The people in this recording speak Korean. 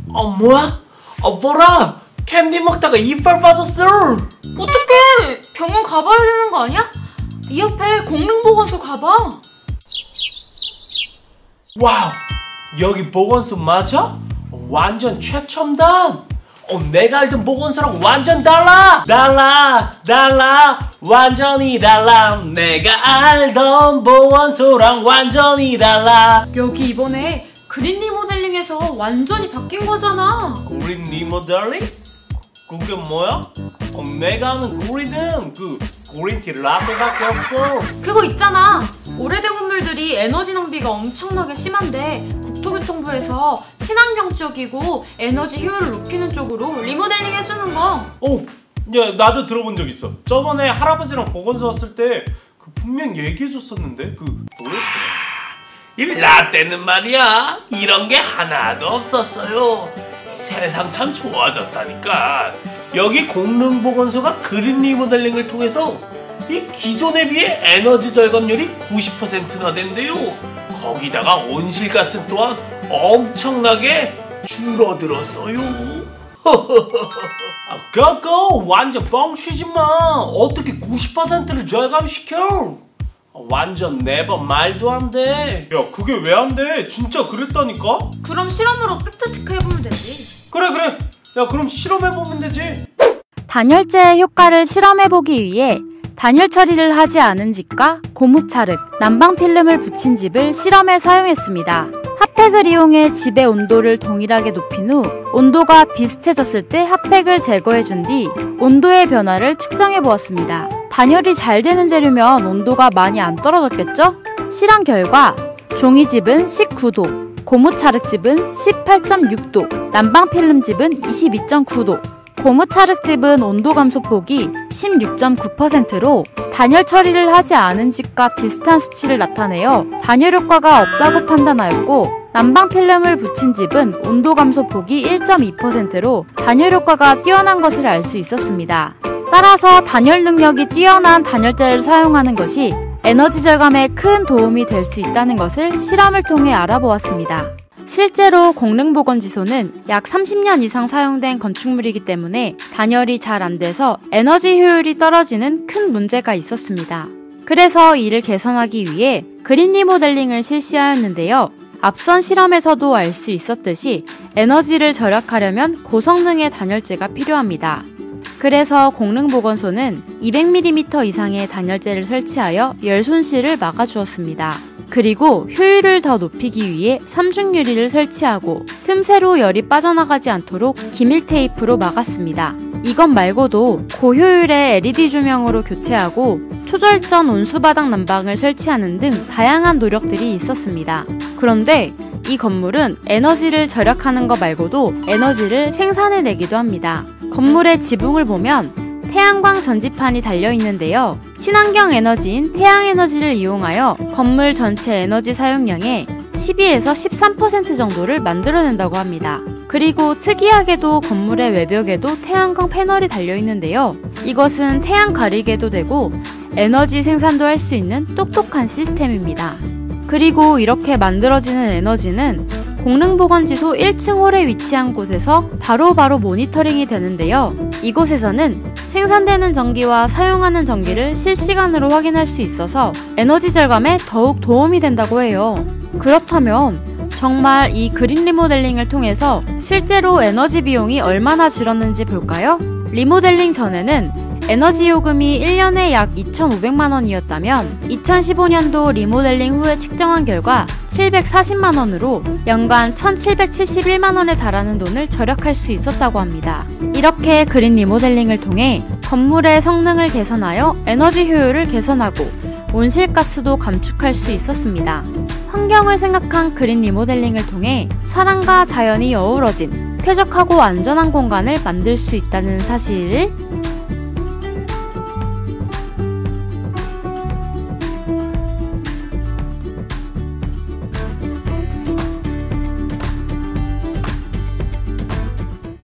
뭐야? 뭐라? 캔디 먹다가 이빨 빠졌어. 어떡해! 병원 가봐야 되는 거 아니야? 이 옆에 공릉보건소 가봐. 와우, 여기 보건소 맞아? 완전 최첨단. 내가 알던 보건소랑 완전 달라. 완전히 달라. 내가 알던 보건소랑 완전히 달라. 여기 이번에 그린 리모델링해서 완전히 바뀐 거잖아. 그린 리모델링? 그게 뭐야? 내가 아는 그린은 그린티 라떼밖에 없어. 그거 있잖아. 오래된 건물들이 에너지 낭비가 엄청나게 심한데 국토교통부에서 친환경 쪽이고 에너지 효율을 높이는 쪽으로 리모델링 해주는 거. 야, 나도 들어본 적 있어. 저번에 할아버지랑 보건소 왔을 때 분명 얘기해줬었는데 뭐였더라? 이 라떼는 말이야, 이런 게 하나도 없었어요. 세상 참 좋아졌다니까. 여기 공릉보건소가 그린 리모델링을 통해서 이 기존에 비해 에너지 절감률이 90%나 된대요. 거기다가 온실가스 또한 엄청나게 줄어들었어요. 그거 완전 뻥치지 마. 어떻게 90%를 절감시켜? 완전 네버 말도 안 돼. 야, 그게 왜 안 돼? 진짜 그랬다니까? 그럼 실험으로 팩트 체크해보면 되지. 그래. 야, 그럼 실험해보면 되지. 단열재의 효과를 실험해보기 위해 단열 처리를 하지 않은 집과 고무차륵, 난방필름을 붙인 집을 실험에 사용했습니다. 핫팩을 이용해 집의 온도를 동일하게 높인 후 온도가 비슷해졌을 때 핫팩을 제거해준 뒤 온도의 변화를 측정해보았습니다. 단열이 잘 되는 재료면 온도가 많이 안 떨어졌겠죠? 실험 결과 종이집은 19도, 고무차륵집은 18.6도, 난방필름집은 22.9도, 고무차륵집은 온도 감소폭이 16.9%로 단열 처리를 하지 않은 집과 비슷한 수치를 나타내어 단열 효과가 없다고 판단하였고, 난방필름을 붙인 집은 온도 감소폭이 1.2%로 단열 효과가 뛰어난 것을 알 수 있었습니다. 따라서 단열 능력이 뛰어난 단열재를 사용하는 것이 에너지 절감에 큰 도움이 될 수 있다는 것을 실험을 통해 알아보았습니다. 실제로 공릉보건지소는 약 30년 이상 사용된 건축물이기 때문에 단열이 잘 안 돼서 에너지 효율이 떨어지는 큰 문제가 있었습니다. 그래서 이를 개선하기 위해 그린 리모델링을 실시하였는데요. 앞선 실험에서도 알 수 있었듯이 에너지를 절약하려면 고성능의 단열재가 필요합니다. 그래서 공릉보건소는 200mm 이상의 단열재를 설치하여 열 손실을 막아주었습니다. 그리고 효율을 더 높이기 위해 삼중 유리를 설치하고 틈새로 열이 빠져나가지 않도록 기밀 테이프로 막았습니다. 이것 말고도 고효율의 LED 조명으로 교체하고 초절전 온수바닥 난방을 설치하는 등 다양한 노력들이 있었습니다. 그런데 이 건물은 에너지를 절약하는 것 말고도 에너지를 생산해내기도 합니다. 건물의 지붕을 보면 태양광 전지판이 달려있는데요. 친환경 에너지인 태양에너지를 이용하여 건물 전체 에너지 사용량의 12에서 13% 정도를 만들어낸다고 합니다. 그리고 특이하게도 건물의 외벽에도 태양광 패널이 달려있는데요. 이것은 태양 가리개도 되고 에너지 생산도 할 수 있는 똑똑한 시스템입니다. 그리고 이렇게 만들어지는 에너지는 공릉보건지소 1층 홀에 위치한 곳에서 바로바로 모니터링이 되는데요. 이곳에서는 생산되는 전기와 사용하는 전기를 실시간으로 확인할 수 있어서 에너지 절감에 더욱 도움이 된다고 해요. 그렇다면 정말 이 그린 리모델링을 통해서 실제로 에너지 비용이 얼마나 줄었는지 볼까요? 리모델링 전에는 에너지 요금이 1년에 약 2,500만 원이었다면 2015년도 리모델링 후에 측정한 결과 740만 원으로 연간 1,771만 원에 달하는 돈을 절약할 수 있었다고 합니다. 이렇게 그린 리모델링을 통해 건물의 성능을 개선하여 에너지 효율을 개선하고 온실가스도 감축할 수 있었습니다. 환경을 생각한 그린 리모델링을 통해 사람과 자연이 어우러진 쾌적하고 안전한 공간을 만들 수 있다는 사실을